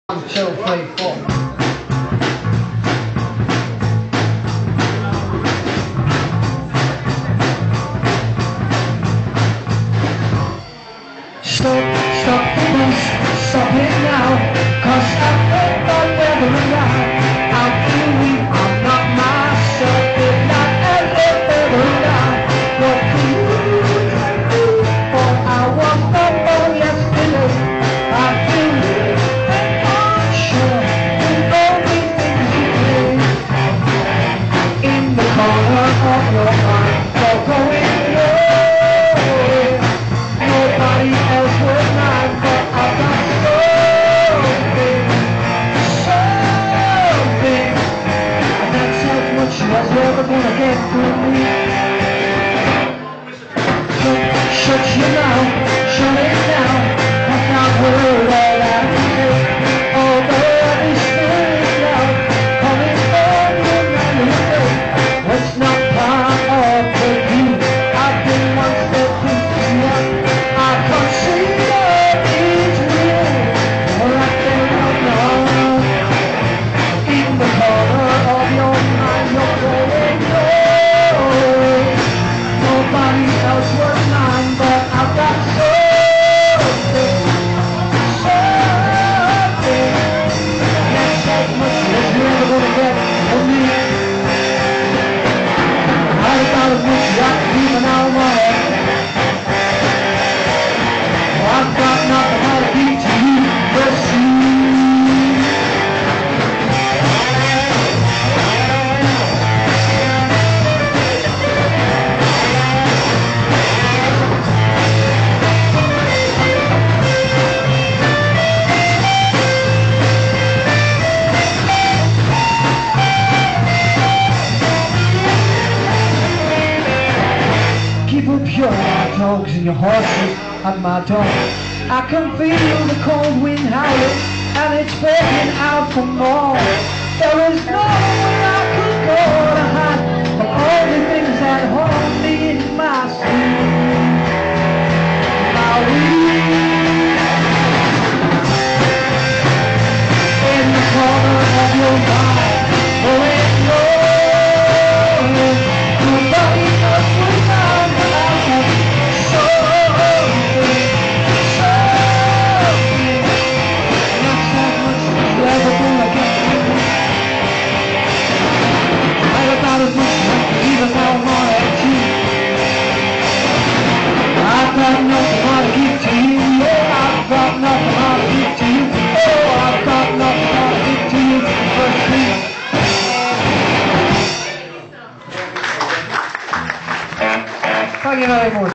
1, 2, 3, 4. Stop the bus, stop it now, 'cause I've heard the weather around. I'm feeling I'm not myself, if not ever further down. What can you do? For I was no more yesterday. I feel really unsure with all these things you do. In the corner of your mind, you're going nowhere. Nobody else was mine, but I got something, and that's as much as you're ever gonna get from me. Shut your mouth, shut it down, 'cause I've heard all that you say. All the rubbish things now, coming from your memory. What's not part of the view? I've been one step too slow. I can't see what is real, or I cannot know. In the corner of your mind, you're going nowhere. Nobody else was mine, but I've got something, and that's as much as you're ever gonna get from me. I got as much as I can even out of my head. I've got nothing more to give to you, just you. Keep up your dogs and your horses at my door. I can feel the cold wind howling, and it's breaking out for more. There is nowhere I could go to hide from all the things that haunt me in my sleep. Now in the corner of your mind, going nowhere. Nobody else was mine, but I got something, and that's as much as you're ever gonna get from me. I got as much as I can even now more at you. I've got nothing more to give to you. Yeah, I've got nothing more to give to you. Oh, I've got nothing more to give to you but you. Thank you very much.